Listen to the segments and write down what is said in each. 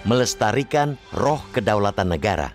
melestarikan roh kedaulatan negara.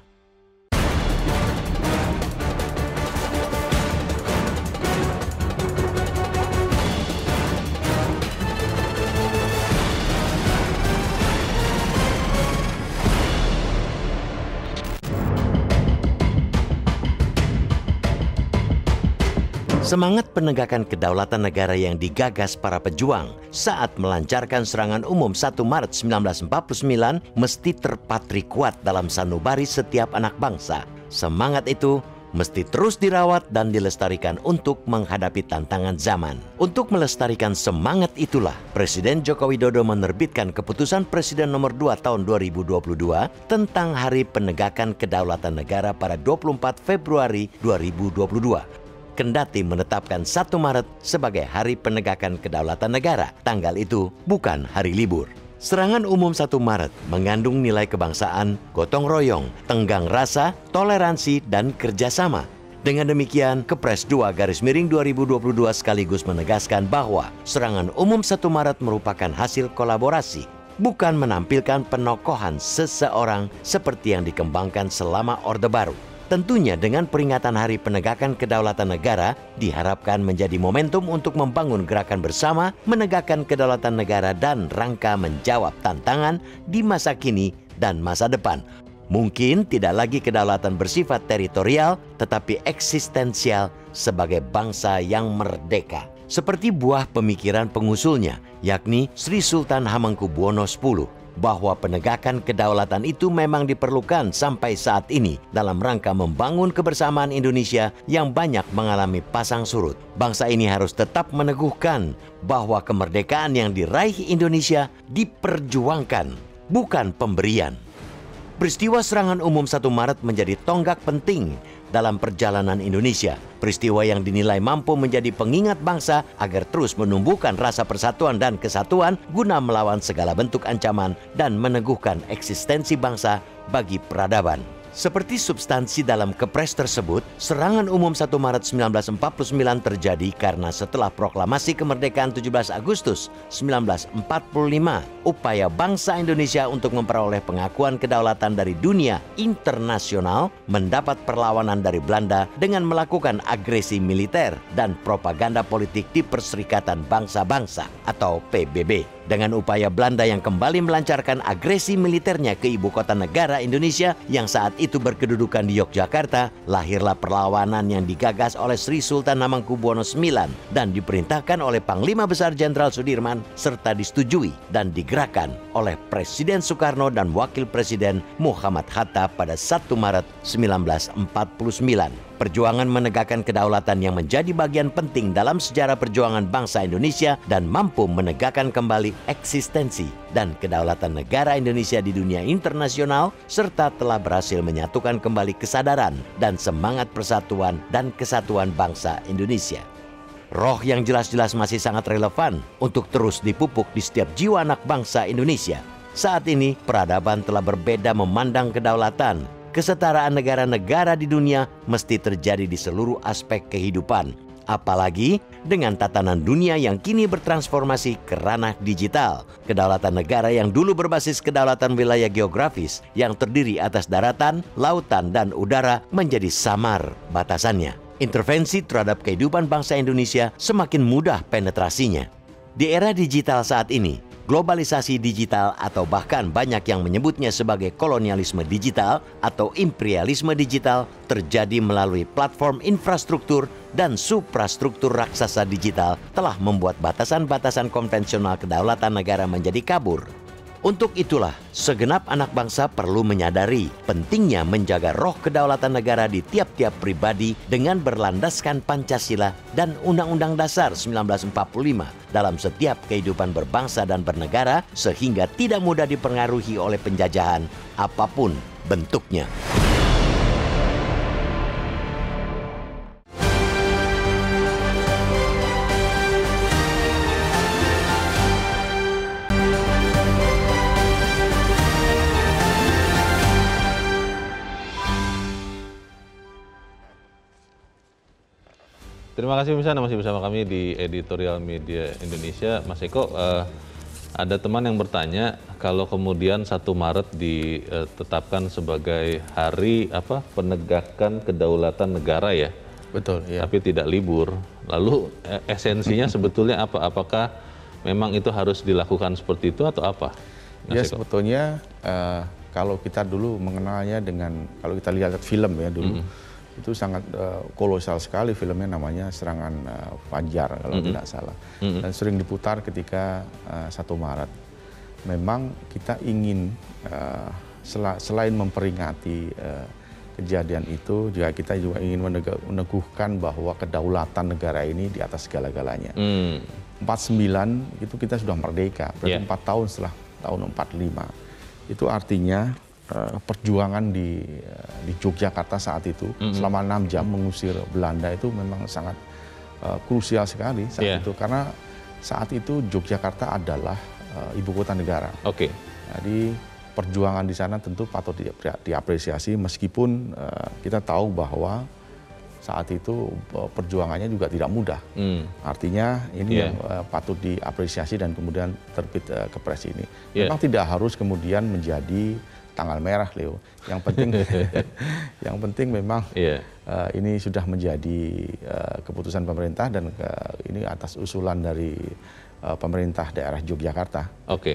Semangat penegakan kedaulatan negara yang digagas para pejuang saat melancarkan serangan umum 1 Maret 1949 mesti terpatri kuat dalam sanubari setiap anak bangsa. Semangat itu mesti terus dirawat dan dilestarikan untuk menghadapi tantangan zaman. Untuk melestarikan semangat itulah, Presiden Joko Widodo menerbitkan Keputusan Presiden Nomor 2 Tahun 2022 tentang Hari Penegakan Kedaulatan Negara pada 24 Februari 2022. Kendati menetapkan 1 Maret sebagai Hari Penegakan Kedaulatan Negara, tanggal itu bukan hari libur. Serangan umum 1 Maret mengandung nilai kebangsaan, gotong royong, tenggang rasa, toleransi, dan kerjasama. Dengan demikian, Kepres 2/2022 sekaligus menegaskan bahwa serangan umum 1 Maret merupakan hasil kolaborasi, bukan menampilkan penokohan seseorang seperti yang dikembangkan selama Orde Baru. Tentunya dengan peringatan Hari Penegakan Kedaulatan Negara diharapkan menjadi momentum untuk membangun gerakan bersama, menegakkan kedaulatan negara dan rangka menjawab tantangan di masa kini dan masa depan. Mungkin tidak lagi kedaulatan bersifat teritorial, tetapi eksistensial sebagai bangsa yang merdeka. Seperti buah pemikiran pengusulnya, yakni Sri Sultan Hamengkubuwono X, bahwa penegakan kedaulatan itu memang diperlukan sampai saat ini dalam rangka membangun kebersamaan Indonesia yang banyak mengalami pasang surut. Bangsa ini harus tetap meneguhkan bahwa kemerdekaan yang diraih Indonesia diperjuangkan, bukan pemberian. Peristiwa serangan umum 1 Maret menjadi tonggak penting dalam perjalanan Indonesia. Peristiwa yang dinilai mampu menjadi pengingat bangsa agar terus menumbuhkan rasa persatuan dan kesatuan guna melawan segala bentuk ancaman dan meneguhkan eksistensi bangsa bagi peradaban. Seperti substansi dalam Kepres tersebut, serangan umum 1 Maret 1949 terjadi karena setelah proklamasi kemerdekaan 17 Agustus 1945, upaya bangsa Indonesia untuk memperoleh pengakuan kedaulatan dari dunia internasional mendapat perlawanan dari Belanda dengan melakukan agresi militer dan propaganda politik di Perserikatan Bangsa-Bangsa atau PBB. Dengan upaya Belanda yang kembali melancarkan agresi militernya ke ibu kota negara Indonesia yang saat itu berkedudukan di Yogyakarta, lahirlah perlawanan yang digagas oleh Sri Sultan Hamengkubuwono IX dan diperintahkan oleh Panglima Besar Jenderal Sudirman serta disetujui dan digerakkan oleh Presiden Soekarno dan Wakil Presiden Muhammad Hatta pada 1 Maret 1949. Perjuangan menegakkan kedaulatan yang menjadi bagian penting dalam sejarah perjuangan bangsa Indonesia dan mampu menegakkan kembali eksistensi dan kedaulatan negara Indonesia di dunia internasional serta telah berhasil menyatukan kembali kesadaran dan semangat persatuan dan kesatuan bangsa Indonesia. Roh yang jelas-jelas masih sangat relevan untuk terus dipupuk di setiap jiwa anak bangsa Indonesia. Saat ini peradaban telah berbeda memandang kedaulatan. Kesetaraan negara-negara di dunia mesti terjadi di seluruh aspek kehidupan. Apalagi dengan tatanan dunia yang kini bertransformasi ke ranah digital. Kedaulatan negara yang dulu berbasis kedaulatan wilayah geografis yang terdiri atas daratan, lautan, dan udara menjadi samar batasannya. Intervensi terhadap kehidupan bangsa Indonesia semakin mudah penetrasinya. Di era digital saat ini, globalisasi digital atau bahkan banyak yang menyebutnya sebagai kolonialisme digital atau imperialisme digital terjadi melalui platform infrastruktur dan suprastruktur raksasa digital telah membuat batasan-batasan konvensional kedaulatan negara menjadi kabur. Untuk itulah, segenap anak bangsa perlu menyadari pentingnya menjaga roh kedaulatan negara di tiap-tiap pribadi dengan berlandaskan Pancasila dan Undang-Undang Dasar 1945 dalam setiap kehidupan berbangsa dan bernegara sehingga tidak mudah dipengaruhi oleh penjajahan apapun bentuknya. Terima kasih pemirsa, masih bersama kami di Editorial Media Indonesia. Mas Eko, Ada teman yang bertanya, kalau kemudian 1 Maret ditetapkan sebagai hari penegakan kedaulatan negara ya, Betul, ya. tapi tidak libur. Lalu esensinya sebetulnya apa? Apakah memang itu harus dilakukan seperti itu atau apa? Ya sebetulnya kalau kita dulu mengenalnya dengan, kalau kita lihat film ya dulu, itu sangat kolosal sekali filmnya, namanya Serangan Fajar kalau tidak salah. Dan sering diputar ketika 1 Maret. Memang kita ingin selain memperingati kejadian itu, juga kita juga ingin meneguhkan bahwa kedaulatan negara ini di atas segala-galanya. 49 itu kita sudah merdeka, berarti 4 tahun setelah tahun 45. Itu artinya perjuangan di Yogyakarta saat itu selama 6 jam mengusir Belanda itu memang sangat krusial sekali saat itu, karena saat itu Yogyakarta adalah ibu kota negara. Jadi perjuangan di sana tentu patut diapresiasi, meskipun kita tahu bahwa saat itu perjuangannya juga tidak mudah. Artinya ini yang patut diapresiasi, dan kemudian terbit Kepres ini. Memang tidak harus kemudian menjadi tanggal merah, Leo. Yang penting, yang penting memang ini sudah menjadi keputusan pemerintah, dan ini atas usulan dari pemerintah daerah Yogyakarta.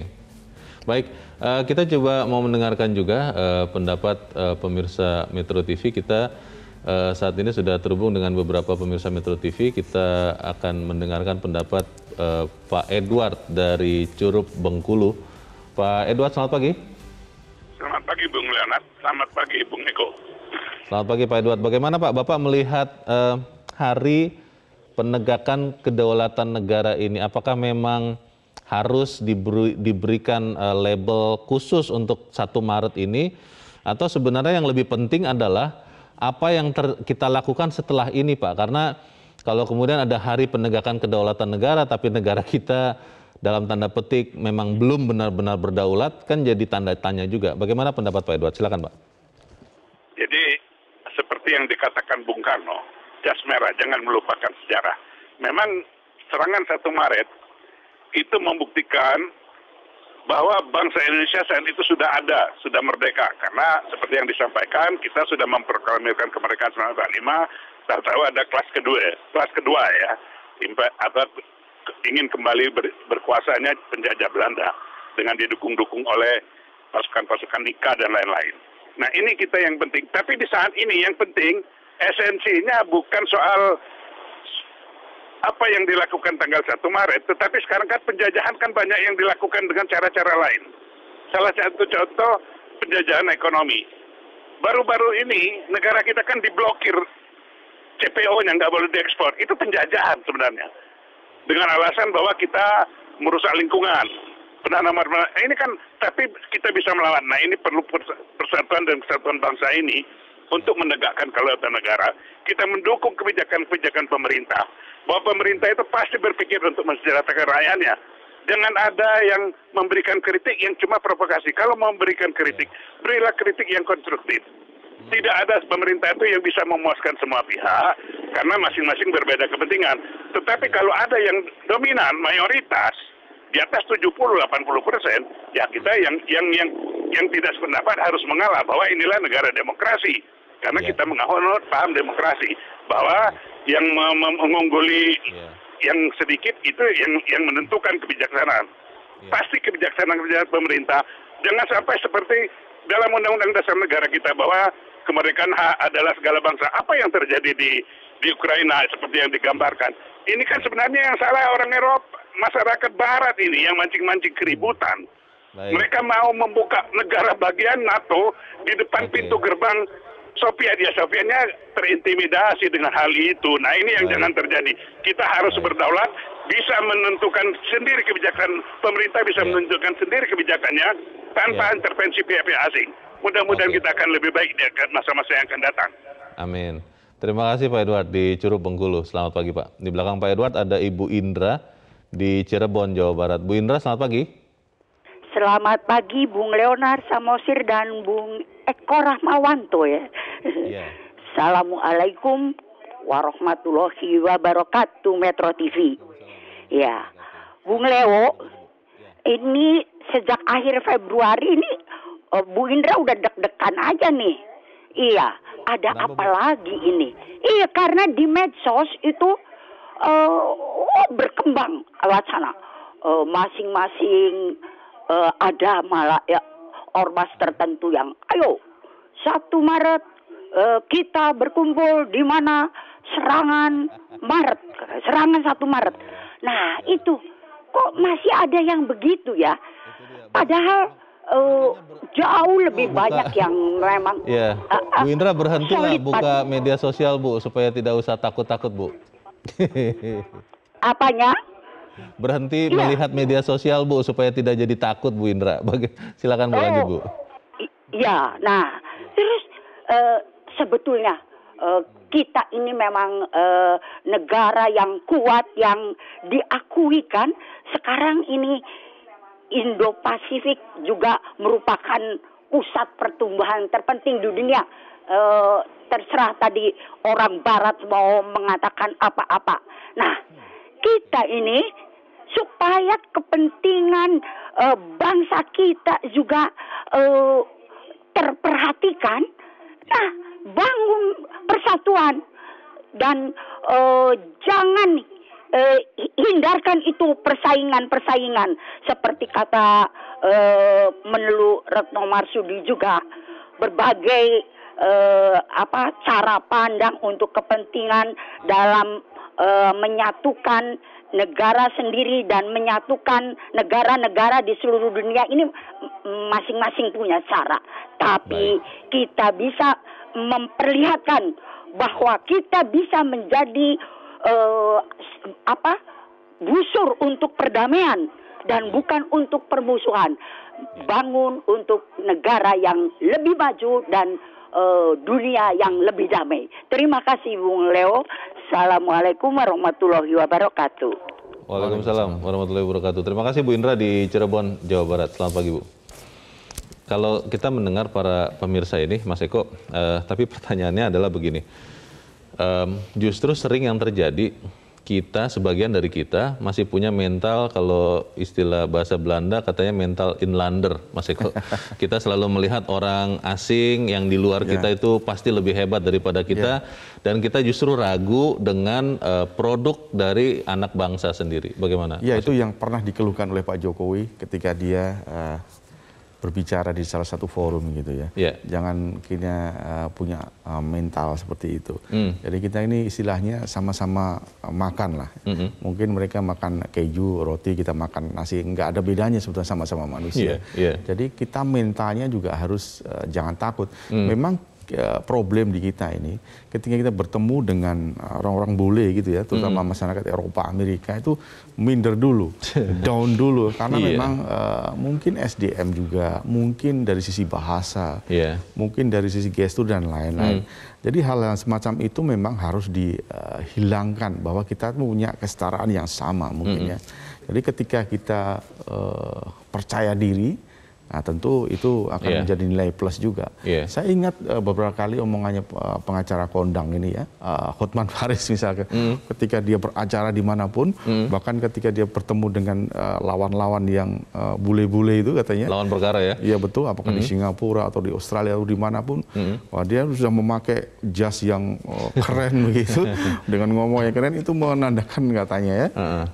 Baik, kita coba mau mendengarkan juga pendapat pemirsa Metro TV. Kita saat ini sudah terhubung dengan beberapa pemirsa Metro TV. Kita akan mendengarkan pendapat Pak Edward dari Curup, Bengkulu. Pak Edward, selamat pagi. Selamat pagi Bung Leonard, selamat pagi Bung Eko. Selamat pagi Pak Edward. Bagaimana Pak, Bapak melihat hari penegakan kedaulatan negara ini? Apakah memang harus diberikan label khusus untuk 1 Maret ini? Atau sebenarnya yang lebih penting adalah apa yang kita lakukan setelah ini Pak? Karena kalau kemudian ada hari penegakan kedaulatan negara, tapi negara kita dalam tanda petik memang belum benar-benar berdaulat, kan jadi tanda tanya juga. Bagaimana pendapat Pak Edward? Silakan Pak. Jadi seperti yang dikatakan Bung Karno, jas merah, jangan melupakan sejarah. Memang serangan 1 Maret itu membuktikan bahwa bangsa Indonesia saat itu sudah ada, sudah merdeka. Karena seperti yang disampaikan, kita sudah memproklamirkan kemerdekaan 1945, tahu-tahu ada kelas kedua ya, ingin kembali berkuasanya penjajah Belanda dengan didukung-dukung oleh pasukan-pasukan Nika dan lain-lain. Nah ini kita yang penting. Tapi di saat ini yang penting esensinya bukan soal apa yang dilakukan tanggal 1 Maret, tetapi sekarang kan penjajahan kan banyak yang dilakukan dengan cara-cara lain. Salah satu contoh penjajahan ekonomi. Baru-baru ini negara kita kan diblokir CPO-nya, nggak boleh diekspor. Itu penjajahan sebenarnya. Dengan alasan bahwa kita merusak lingkungan. Ini kan, tapi kita bisa melawan. Nah ini perlu persatuan dan kesatuan bangsa ini untuk menegakkan kedaulatan negara. Kita mendukung kebijakan-kebijakan pemerintah. Bahwa pemerintah itu pasti berpikir untuk mensejahterakan rakyatnya. Jangan ada yang memberikan kritik yang cuma provokasi. Kalau mau memberikan kritik, berilah kritik yang konstruktif. Tidak ada pemerintah itu yang bisa memuaskan semua pihak, karena masing-masing berbeda kepentingan. Tetapi kalau ada yang dominan, mayoritas, di atas 70-80%, ya kita yang tidak sependapat harus mengalah bahwa inilah negara demokrasi. Karena kita menganut paham demokrasi, bahwa yang mengungguli yang sedikit itu yang menentukan kebijaksanaan. Pasti kebijaksanaan pemerintah. Jangan sampai seperti dalam Undang-Undang Dasar Negara kita bahwa kemerdekaan adalah segala bangsa. Apa yang terjadi di Ukraina seperti yang digambarkan? Ini kan sebenarnya yang salah orang Eropa, masyarakat Barat ini yang mancing-mancing keributan. Mereka mau membuka negara bagian NATO di depan pintu gerbang Soviet. Ya Sovietnya terintimidasi dengan hal itu. Nah ini yang jangan terjadi. Kita harus berdaulat, bisa menentukan sendiri kebijakan, pemerintah bisa menentukan sendiri kebijakannya tanpa intervensi pihak-pihak asing. Mudah-mudahan kita akan lebih baik di masa-masa yang akan datang. Amin. Terima kasih Pak Edward di Curup, Bengkulu. Selamat pagi Pak. Di belakang Pak Edward ada Ibu Indra di Cirebon, Jawa Barat. Bu Indra, selamat pagi. Selamat pagi Bung Leonard Samosir dan Bung Eko Rahmawanto ya. Assalamualaikum warahmatullahi wabarakatuh Metro TV. Ya, Bung Leo, ini sejak akhir Februari ini Bu Indra udah deg-degan aja nih. Iya, ada apa lagi ini? Iya, karena di medsos itu berkembang wacana. Masing-masing ada malah ya ormas tertentu yang ayo 1 Maret kita berkumpul di mana serangan 1 Maret. Nah, itu kok masih ada yang begitu ya? Padahal jauh lebih banyak yang memang. Ya, Bu Indra berhentilah buka media sosial, Bu, supaya tidak usah takut-takut, Bu. Apanya? Berhenti melihat media sosial, Bu, supaya tidak jadi takut, Bu Indra. Silakan berlanjut, Bu. Iya, nah terus sebetulnya kita ini memang negara yang kuat, yang diakui kan. Sekarang ini Indo-Pasifik juga merupakan pusat pertumbuhan terpenting di dunia. Terserah tadi orang Barat mau mengatakan apa-apa. Nah, kita ini supaya kepentingan bangsa kita juga terperhatikan. Nah, bangun persatuan dan jangan hindarkan itu persaingan seperti kata Menlu Retno Marsudi juga, berbagai cara pandang untuk kepentingan dalam menyatukan negara sendiri dan menyatukan negara-negara di seluruh dunia ini masing-masing punya cara. Tapi kita bisa memperlihatkan bahwa kita bisa menjadi busur untuk perdamaian dan bukan untuk permusuhan. Bangun untuk negara yang lebih maju dan dunia yang lebih damai. Terima kasih Bung Leo. Assalamualaikum warahmatullahi wabarakatuh. Waalaikumsalam warahmatullahi wabarakatuh. Terima kasih Bu Indra di Cirebon, Jawa Barat. Selamat pagi, Bu. Kalau kita mendengar para pemirsa ini, Mas Eko, tapi pertanyaannya adalah begini. Justru sering yang terjadi, kita, sebagian dari kita masih punya mental, kalau istilah bahasa Belanda katanya mental inlander, Mas Eko. Kita selalu melihat orang asing yang di luar kita itu pasti lebih hebat daripada kita, dan kita justru ragu dengan produk dari anak bangsa sendiri. Bagaimana? Ya, itu yang pernah dikeluhkan oleh Pak Jokowi ketika dia berbicara di salah satu forum gitu ya. Jangan kita punya mental seperti itu. Jadi kita ini istilahnya sama-sama makan lah. Mungkin mereka makan keju, roti, kita makan nasi. Nggak ada bedanya sebetulnya, sama-sama manusia. Jadi kita mentalnya juga harus jangan takut. Memang problem di kita ini ketika kita bertemu dengan orang-orang bule gitu ya, terutama masyarakat Eropa, Amerika, itu minder dulu, down dulu, karena memang mungkin SDM juga, mungkin dari sisi bahasa, mungkin dari sisi gestur dan lain-lain. Jadi hal yang semacam itu memang harus dihilangkan, bahwa kita punya kesetaraan yang sama mungkin ya. Jadi ketika kita percaya diri, nah tentu itu akan menjadi nilai plus juga. Saya ingat beberapa kali omongannya pengacara kondang ini ya, Hotman Paris misalnya, ketika dia beracara dimanapun, bahkan ketika dia bertemu dengan lawan-lawan yang bule-bule itu katanya. Lawan perkara ya? Iya betul, apakah di Singapura atau di Australia atau dimanapun, wah dia sudah memakai jas yang keren begitu, dengan ngomong yang keren, itu menandakan katanya ya,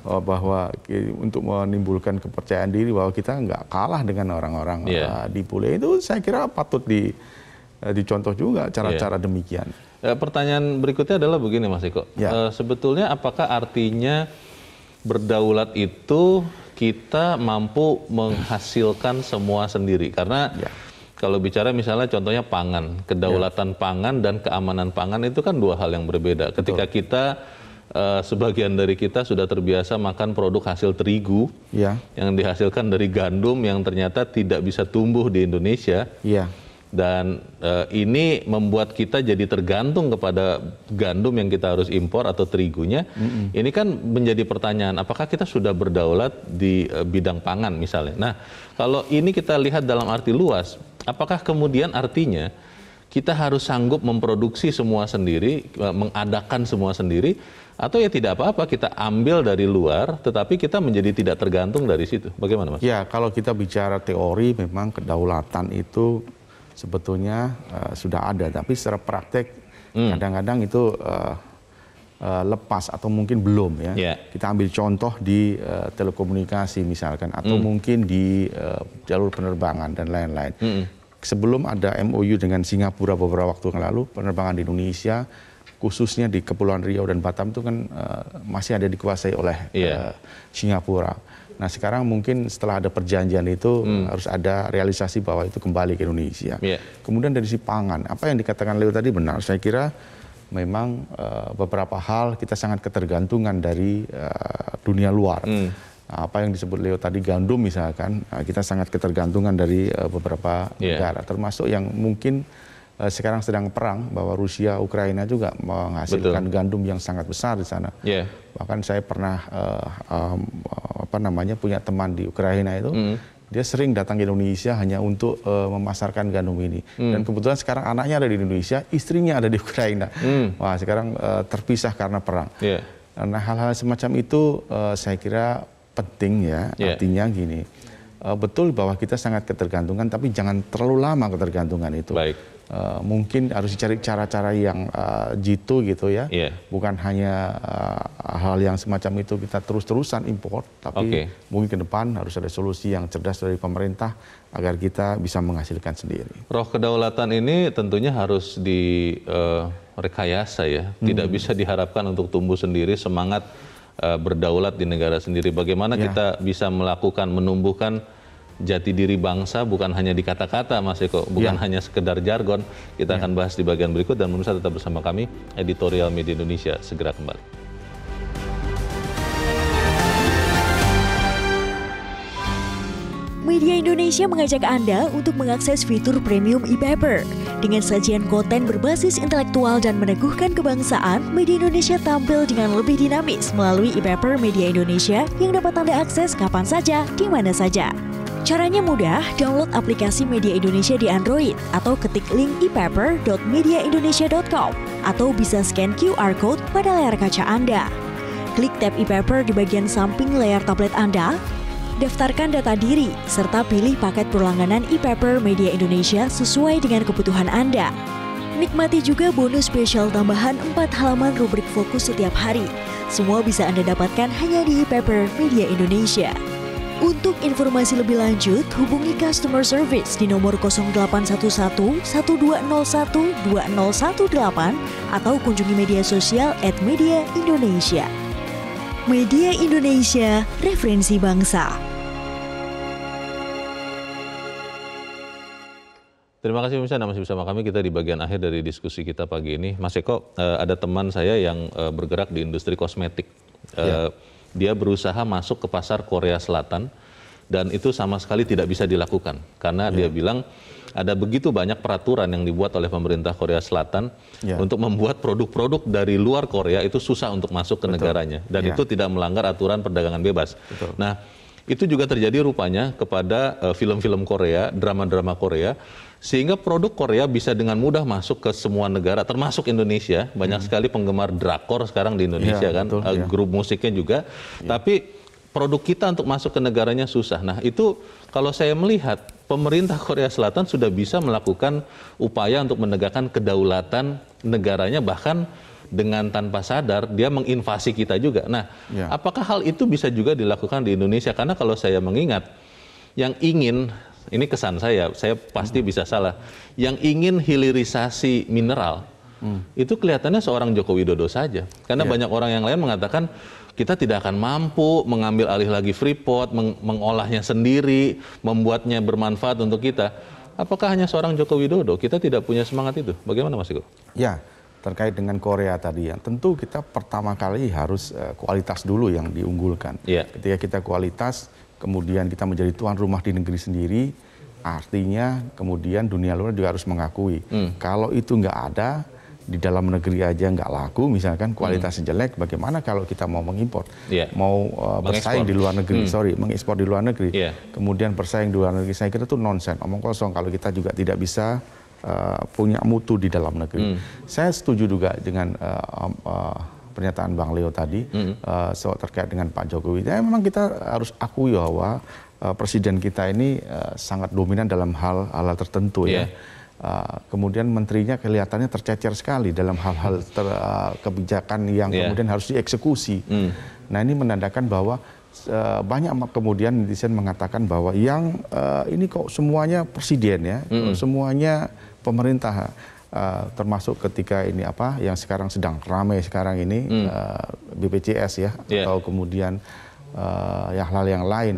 bahwa untuk menimbulkan kepercayaan diri bahwa kita nggak kalah dengan orang-orang di bule itu. Saya kira patut dicontoh juga cara-cara demikian. Pertanyaan berikutnya adalah begini Mas Eko, sebetulnya apakah artinya berdaulat itu kita mampu menghasilkan semua sendiri? Karena kalau bicara misalnya contohnya pangan, kedaulatan pangan dan keamanan pangan itu kan dua hal yang berbeda. Ketika kita sebagian dari kita sudah terbiasa makan produk hasil terigu yang dihasilkan dari gandum yang ternyata tidak bisa tumbuh di Indonesia, dan ini membuat kita jadi tergantung kepada gandum yang kita harus impor atau terigunya. Ini kan menjadi pertanyaan, apakah kita sudah berdaulat di bidang pangan misalnya. Nah, kalau ini kita lihat dalam arti luas, apakah kemudian artinya kita harus sanggup memproduksi semua sendiri, mengadakan semua sendiri, Atau ya tidak apa-apa kita ambil dari luar, tetapi kita menjadi tidak tergantung dari situ. Bagaimana, Mas? Ya, kalau kita bicara teori, memang kedaulatan itu sebetulnya sudah ada, tapi secara praktek kadang-kadang itu lepas atau mungkin belum ya. Yeah. Kita ambil contoh di telekomunikasi misalkan, atau mungkin di jalur penerbangan dan lain-lain. Sebelum ada MOU dengan Singapura beberapa waktu yang lalu, penerbangan di Indonesia khususnya di Kepulauan Riau dan Batam itu kan masih ada dikuasai oleh Singapura. Nah sekarang mungkin setelah ada perjanjian itu harus ada realisasi bahwa itu kembali ke Indonesia. Kemudian dari sisi pangan, apa yang dikatakan Leo tadi benar. Saya kira memang beberapa hal kita sangat ketergantungan dari dunia luar. Apa yang disebut Leo tadi gandum misalkan, kita sangat ketergantungan dari beberapa negara, termasuk yang mungkin sekarang sedang perang, bahwa Rusia, Ukraina juga menghasilkan gandum yang sangat besar di sana. Bahkan saya pernah punya teman di Ukraina itu, dia sering datang ke Indonesia hanya untuk memasarkan gandum ini. Dan kebetulan sekarang anaknya ada di Indonesia, istrinya ada di Ukraina. Wah, sekarang terpisah karena perang. Nah, hal-hal semacam itu saya kira penting ya. Artinya gini, betul bahwa kita sangat ketergantungan, tapi jangan terlalu lama ketergantungan itu. Mungkin harus dicari cara-cara yang jitu gitu ya. Bukan hanya hal yang semacam itu kita terus-terusan impor, tapi mungkin ke depan harus ada solusi yang cerdas dari pemerintah agar kita bisa menghasilkan sendiri. Roh kedaulatan ini tentunya harus direkayasa ya. Tidak bisa diharapkan untuk tumbuh sendiri, semangat berdaulat di negara sendiri. Bagaimana kita bisa melakukan, menumbuhkan jati diri bangsa bukan hanya di kata-kata, Mas Eko, bukan hanya sekedar jargon. Kita akan bahas di bagian berikut, dan pemirsa tetap bersama kami. Editorial Media Indonesia segera kembali. Media Indonesia mengajak Anda untuk mengakses fitur premium e-paper. Dengan sajian konten berbasis intelektual dan meneguhkan kebangsaan, Media Indonesia tampil dengan lebih dinamis melalui e-paper Media Indonesia yang dapat Anda akses kapan saja, di mana saja. Caranya mudah, download aplikasi Media Indonesia di Android atau ketik link e-paper.mediaindonesia.com atau bisa scan QR code pada layar kaca Anda. Klik tab e-paper di bagian samping layar tablet Anda, daftarkan data diri, serta pilih paket berlangganan e-paper Media Indonesia sesuai dengan kebutuhan Anda. Nikmati juga bonus spesial tambahan 4 halaman rubrik fokus setiap hari. Semua bisa Anda dapatkan hanya di e-paper Media Indonesia. Untuk informasi lebih lanjut, hubungi customer service di nomor 0811 1201 2018 atau kunjungi media sosial @mediaindonesia. Media Indonesia, referensi bangsa. Terima kasih pemirsa, Anda masih bersama kami. Kita di bagian akhir dari diskusi kita pagi ini. Mas Eko, ada teman saya yang bergerak di industri kosmetik. Dia berusaha masuk ke pasar Korea Selatan, dan itu sama sekali tidak bisa dilakukan. Karena dia bilang ada begitu banyak peraturan yang dibuat oleh pemerintah Korea Selatan untuk membuat produk-produk dari luar Korea itu susah untuk masuk ke negaranya. Dan itu tidak melanggar aturan perdagangan bebas. Nah, itu juga terjadi rupanya kepada film-film Korea, drama-drama Korea, sehingga produk Korea bisa dengan mudah masuk ke semua negara, termasuk Indonesia. Banyak sekali penggemar drakor sekarang di Indonesia kan, grup musiknya juga. Tapi produk kita untuk masuk ke negaranya susah. Nah, itu kalau saya melihat pemerintah Korea Selatan sudah bisa melakukan upaya untuk menegakkan kedaulatan negaranya, bahkan dengan tanpa sadar dia menginvasi kita juga. Nah, apakah hal itu bisa juga dilakukan di Indonesia? Karena kalau saya mengingat, yang ingin, ini kesan saya pasti bisa salah, yang ingin hilirisasi mineral, itu kelihatannya seorang Joko Widodo saja. Karena banyak orang yang lain mengatakan, kita tidak akan mampu mengambil alih lagi Freeport, mengolahnya sendiri, membuatnya bermanfaat untuk kita. Apakah hanya seorang Joko Widodo? Kita tidak punya semangat itu. Bagaimana, Mas Eko? Ya, terkait dengan Korea tadi, tentu kita pertama kali harus kualitas dulu yang diunggulkan. Ketika kita kualitas, kemudian kita menjadi tuan rumah di negeri sendiri, artinya kemudian dunia luar juga harus mengakui. Kalau itu nggak ada, di dalam negeri aja nggak laku, misalkan kualitasnya jelek, bagaimana kalau kita mau mengimpor, mau bersaing di luar negeri, mengekspor di luar negeri, kemudian bersaing di luar negeri, saya kira itu nonsen, omong kosong kalau kita juga tidak bisa punya mutu di dalam negeri. Saya setuju juga dengan pernyataan Bang Leo tadi soal terkait dengan Pak Jokowi. Ya, memang kita harus akui bahwa presiden kita ini sangat dominan dalam hal-hal tertentu ya. Kemudian menterinya kelihatannya tercecer sekali dalam hal-hal kebijakan yang kemudian harus dieksekusi. Nah, ini menandakan bahwa banyak kemudian netizen mengatakan bahwa yang ini kok semuanya presiden ya, semuanya pemerintah. Termasuk ketika ini yang sekarang sedang ramai sekarang ini BPJS ya, atau kemudian hal-hal yang lain,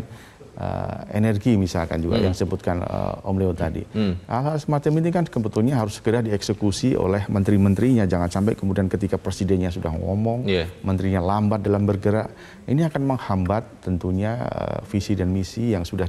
energi misalkan juga yang disebutkan Om Leo tadi. Hal-hal semacam ini kan sebetulnya harus segera dieksekusi oleh menteri-menterinya, jangan sampai kemudian ketika presidennya sudah ngomong, menterinya lambat dalam bergerak, ini akan menghambat tentunya visi dan misi yang sudah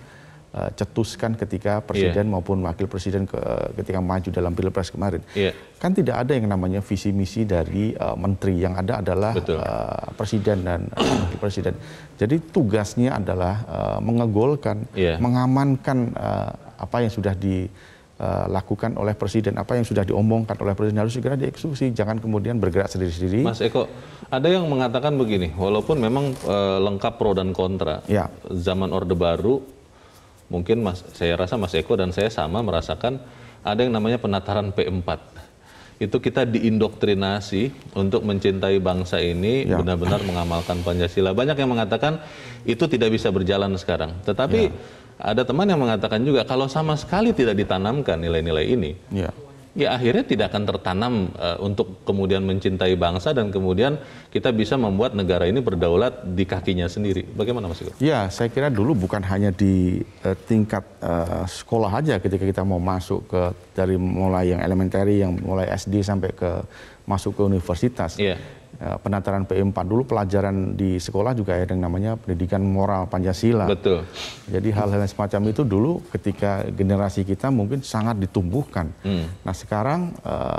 cetuskan ketika presiden maupun wakil presiden ketika maju dalam Pilpres kemarin. Kan tidak ada yang namanya visi misi dari menteri, yang ada adalah presiden dan wakil presiden. Jadi tugasnya adalah mengegolkan, mengamankan apa yang sudah dilakukan oleh presiden, apa yang sudah diomongkan oleh presiden harus segera dieksekusi, jangan kemudian bergerak sendiri-sendiri. Mas Eko, ada yang mengatakan begini, walaupun memang lengkap pro dan kontra, zaman Orde Baru, mungkin saya rasa Mas Eko dan saya sama merasakan ada yang namanya penataran P4. Itu kita diindoktrinasi untuk mencintai bangsa ini, benar-benar mengamalkan Pancasila. Banyak yang mengatakan itu tidak bisa berjalan sekarang. Tetapi ada teman yang mengatakan juga kalau sama sekali tidak ditanamkan nilai-nilai ini, ya akhirnya tidak akan tertanam untuk kemudian mencintai bangsa dan kemudian kita bisa membuat negara ini berdaulat di kakinya sendiri. Bagaimana Mas Eko? Ya, saya kira dulu bukan hanya di tingkat sekolah aja ketika kita mau masuk dari mulai yang elementary, yang mulai SD sampai masuk ke universitas. Penataran P4 dulu pelajaran di sekolah juga ada yang namanya pendidikan moral Pancasila. Betul. Jadi hal-hal semacam itu dulu ketika generasi kita mungkin sangat ditumbuhkan. Nah sekarang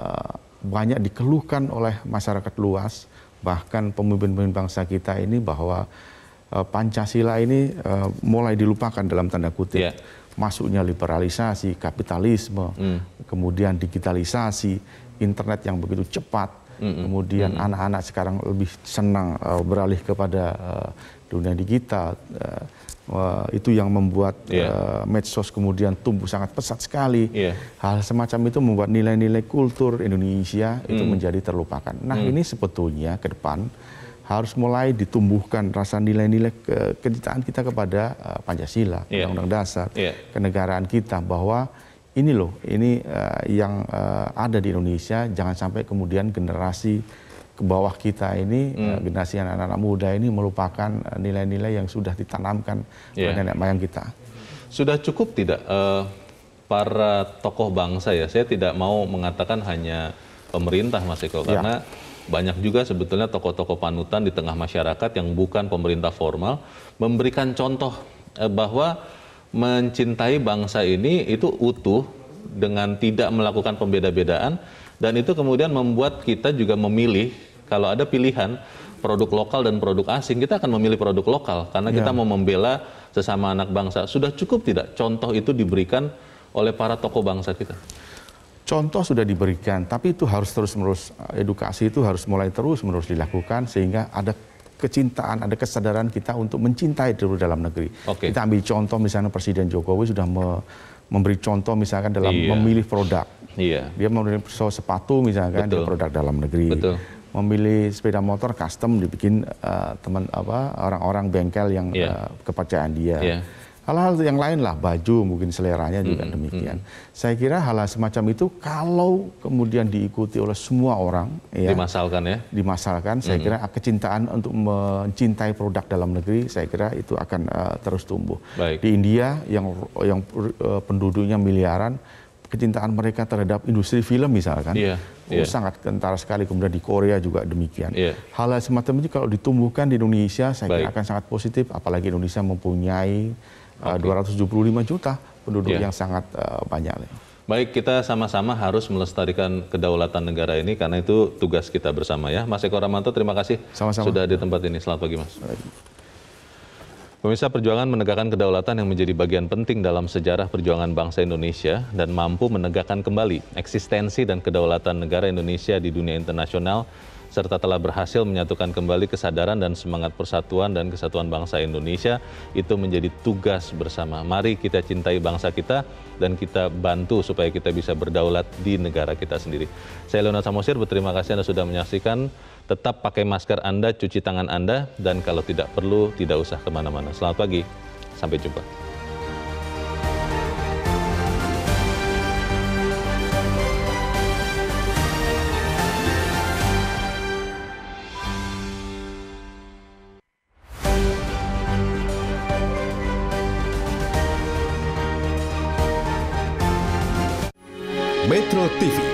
banyak dikeluhkan oleh masyarakat luas, bahkan pemimpin-pemimpin bangsa kita ini bahwa Pancasila ini mulai dilupakan dalam tanda kutip. Masuknya liberalisasi, kapitalisme, kemudian digitalisasi, internet yang begitu cepat. Kemudian anak-anak sekarang lebih senang beralih kepada dunia digital. Itu yang membuat medsos kemudian tumbuh sangat pesat sekali. Hal semacam itu membuat nilai-nilai kultur Indonesia itu menjadi terlupakan. Nah ini sebetulnya ke depan harus mulai ditumbuhkan rasa nilai-nilai kecintaan kita kepada Pancasila, Undang-Undang Dasar, kenegaraan kita, bahwa ini loh, ini yang ada di Indonesia, jangan sampai kemudian generasi ke bawah kita ini, generasi anak-anak muda ini melupakan nilai-nilai yang sudah ditanamkan oleh nenek moyang kita. Sudah cukup tidak para tokoh bangsa ya, saya tidak mau mengatakan hanya pemerintah Mas Eko, karena banyak juga sebetulnya tokoh-tokoh panutan di tengah masyarakat yang bukan pemerintah formal, memberikan contoh bahwa mencintai bangsa ini itu utuh dengan tidak melakukan pembeda-bedaan, dan itu kemudian membuat kita juga memilih, kalau ada pilihan produk lokal dan produk asing, kita akan memilih produk lokal karena kita mau membela sesama anak bangsa. Sudah cukup tidak contoh itu diberikan oleh para tokoh bangsa kita? Contoh sudah diberikan, tapi itu harus terus-menerus, edukasi itu harus mulai terus-menerus dilakukan sehingga ada kecintaan, ada kesadaran kita untuk mencintai dulu dalam negeri. Kita ambil contoh misalnya Presiden Jokowi sudah memberi contoh misalkan dalam memilih produk. Dia memilih sepatu misalkan di produk dalam negeri. Memilih sepeda motor custom dibikin orang-orang bengkel yang kepercayaan dia. Hal-hal yang lain lah, baju mungkin seleranya juga demikian. Saya kira hal-hal semacam itu kalau kemudian diikuti oleh semua orang, dimasalkan, saya kira kecintaan untuk mencintai produk dalam negeri, saya kira itu akan terus tumbuh. Di India yang penduduknya miliaran, kecintaan mereka terhadap industri film misalkan, sangat kentara sekali. Kemudian di Korea juga demikian. Hal-hal semacam itu kalau ditumbuhkan di Indonesia, saya kira akan sangat positif, apalagi Indonesia mempunyai 275 juta penduduk yang sangat banyak. Baik, kita sama-sama harus melestarikan kedaulatan negara ini karena itu tugas kita bersama ya. Mas Eko Rahmanto, terima kasih sudah di tempat ini. Selamat pagi Mas. Pemirsa, perjuangan menegakkan kedaulatan yang menjadi bagian penting dalam sejarah perjuangan bangsa Indonesia dan mampu menegakkan kembali eksistensi dan kedaulatan negara Indonesia di dunia internasional serta telah berhasil menyatukan kembali kesadaran dan semangat persatuan dan kesatuan bangsa Indonesia. Itu menjadi tugas bersama. Mari kita cintai bangsa kita dan kita bantu supaya kita bisa berdaulat di negara kita sendiri. Saya Leonard Samosir, berterima kasih Anda sudah menyaksikan. Tetap pakai masker Anda, cuci tangan Anda, dan kalau tidak perlu, tidak usah kemana-mana. Selamat pagi, sampai jumpa. Metro TV,